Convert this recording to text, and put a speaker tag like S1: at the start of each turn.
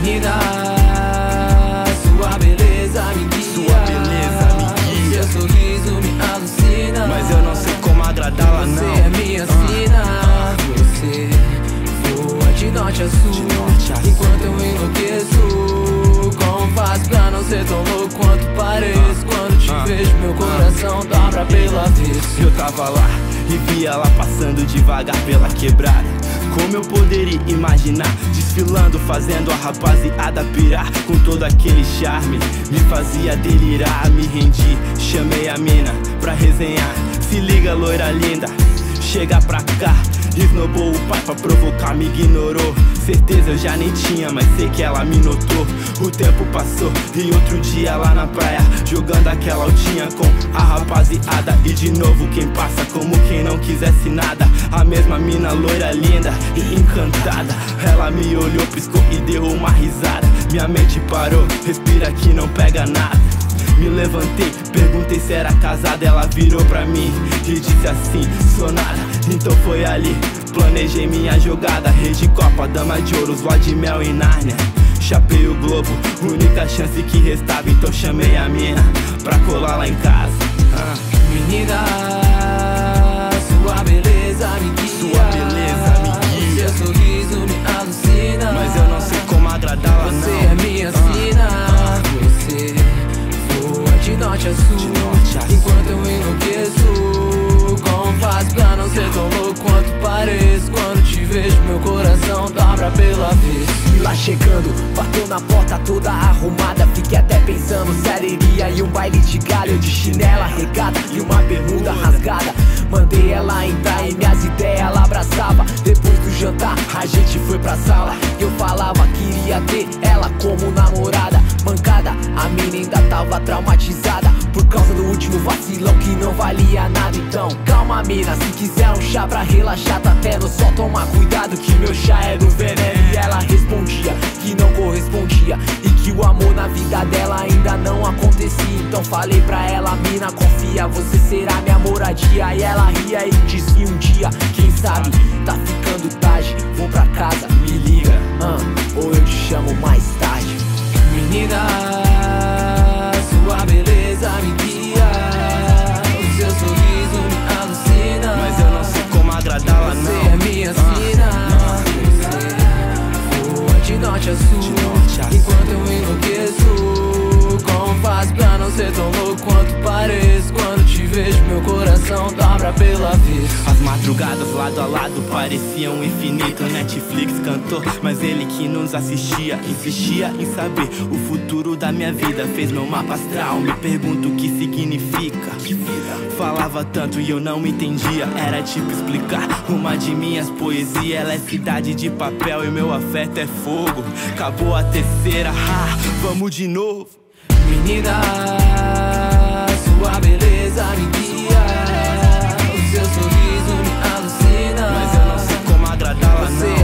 S1: Menina, sua beleza me guia.
S2: Sua beleza me guia.
S1: Seu sorriso me alucina,
S2: mas eu não sei como agradá-la, não.
S1: Você é minha sina. Você voa de norte a sul, enquanto eu enlouqueço. Como faço pra não ser tão louco quanto pareço? Quando te vejo meu coração dobra pela vez.
S2: Eu tava lá e vi ela passando devagar pela quebrada. Como eu poderia imaginar, desfilando, fazendo a rapaziada pirar. Com todo aquele charme, me fazia delirar. Me rendi, chamei a mina pra resenhar. Se liga, loira linda, chega pra cá. Esnobou o pai pra provocar, me ignorou. Certeza eu já nem tinha, mas sei que ela me notou. O tempo passou e outro dia lá na praia, jogando aquela altinha com a rapaziada. E de novo quem passa como quem não quisesse nada. A mesma mina loira linda e encantada. Ela me olhou, piscou e deu uma risada. Minha mente parou, respira que não pega nada. Me levantei, perguntei se era casada. Ela virou pra mim e disse assim: sou nada. Então foi ali, planejei minha jogada. Rei de copa, dama de ouros, lua de mel em Nárnia. Chapei o globo, única chance que restava. Então chamei a mina pra colar lá em casa.
S1: Menina, sua beleza me guia.
S2: Sua beleza me guia.
S1: Seu sorriso me alucina,
S2: mas eu não sei como agradá-la, não.
S1: Você é minha sina. Você voa de norte a sul, enquanto eu enlouqueço. Como faço pra não ser tão louco quanto pareço? Quando te vejo meu coração dobra pela vez.
S3: E lá chegando, bateu na porta toda arrumada. Fiquei até pensando se ela iria em um baile de galho, de chinela regada e uma bermuda rasgada. Mandei ela entrar e minhas ideias ela abraçava. Depois do jantar a gente foi pra sala. Eu falava que iria ter ela como namorada. Mancada, a mina ainda tava traumatizada por causa do último vacilão que não valia nada. Então calma mina, se quiser um chá pra relaxar tá tendo. Só toma cuidado que meu chá é do veneno. E ela respondia que não correspondia e que o amor na vida dela ainda não acontecia. Então falei pra ela: mina, confia, você será minha moradia. E ela ria e disse que um dia, quem sabe, tá ficando tarde, vou pra casa, me liga, ou eu te chamo mais tarde.
S1: Menina, sua beleza me guia. O seu sorriso me alucina,
S2: mas eu não sei como agradá-la, não.
S1: Você é minha sina. Você voa de norte a sul, enquanto eu enlouqueço. Como faço pra não ser tão louco quanto pareço? Quando te vejo meu coração dobra pela vez.
S2: As madrugadas lado a lado pareciam um infinito. Netflix cantou, mas ele que nos assistia insistia em saber o futuro da minha vida. Fez meu mapa astral, me pergunto o que significa. Falava tanto e eu não entendia. Era tipo explicar uma de minhas poesias. Ela é cidade de papel e meu afeto é fogo. Acabou a terceira, vamos de novo.
S1: Menina, sua beleza me guia. O seu sorriso me alucina,
S2: mas eu não sei como agradá-la, não.
S1: Você